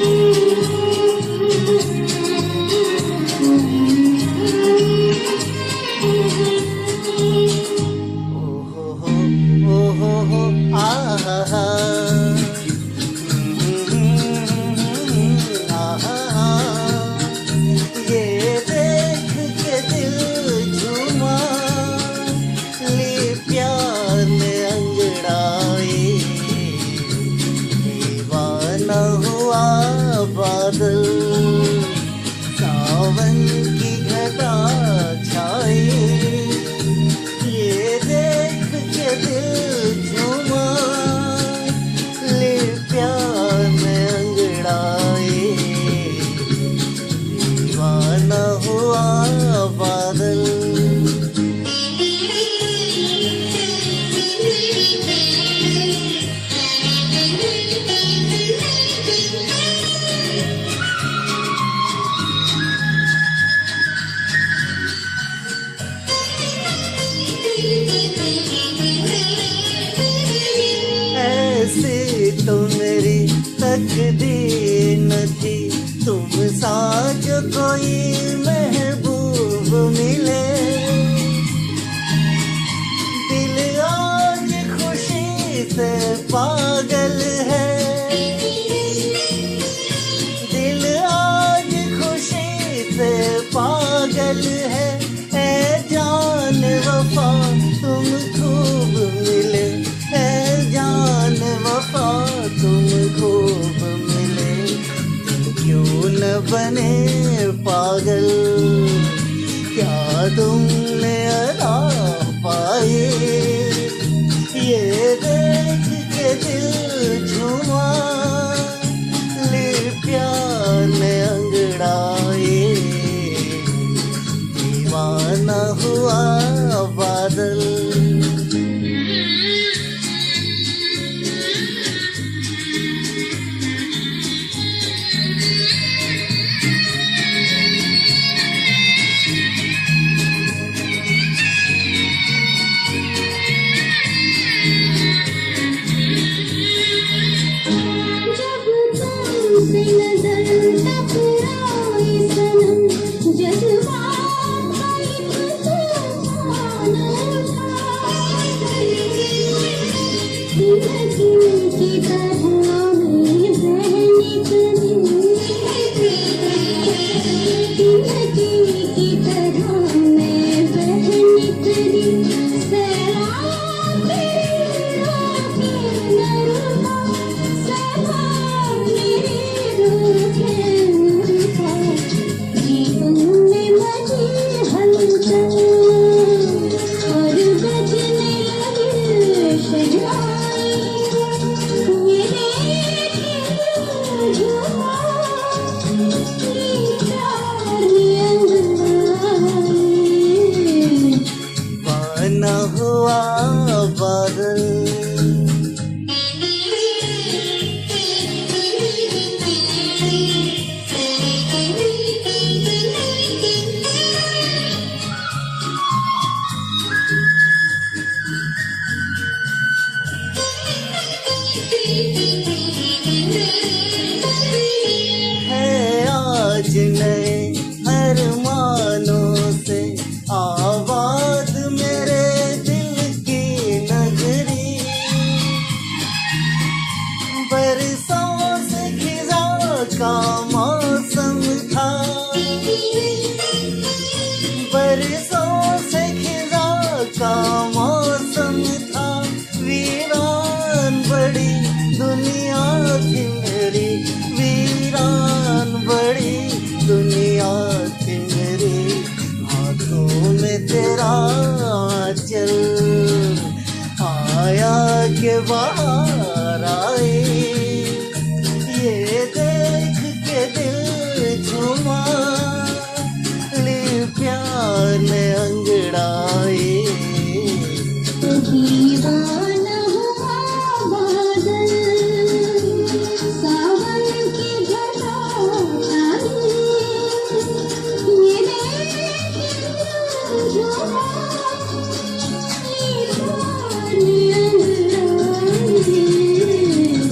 सावन की घटा छाई, ये देख के दिल झूमा, ले प्यार में अंगड़ाए, दीवाना हुआ बादल। ऐसी तो मेरी तकदीर न थी, तुम सा जो कोई महबूब मिले। दिल आज खुशी से पागल है, दिल आज खुशी से पागल है। ऐ जान वफा तुम खूब मिले, जान वफा तुम खूब मिले। क्यों न बने पागल, क्या तुमने अदा पाए, ये देख के दिल झूमा, ले प्यार में अंगड़ाए, दीवाना हुआ बादल। बना हुआ बादल। है आज नए अरमानों से आबाद मेरे दिल की नगरी, बरसों से खिजा का मौसम था, बरसों से खिजा का मौसम था। वीरान बड़ी दुनिया थी मेरी, वीरान बड़ी दुनिया थी मेरी। हाथों में तेरा चल आया के बाहर आए, ये देख के दिल झूमा, ले प्यार में अंगड़ाए, दीवाना हुआ बादल। सावन की घटा छाई, ये देख के दिल झूमा, ले प्यार में अंगड़ाए,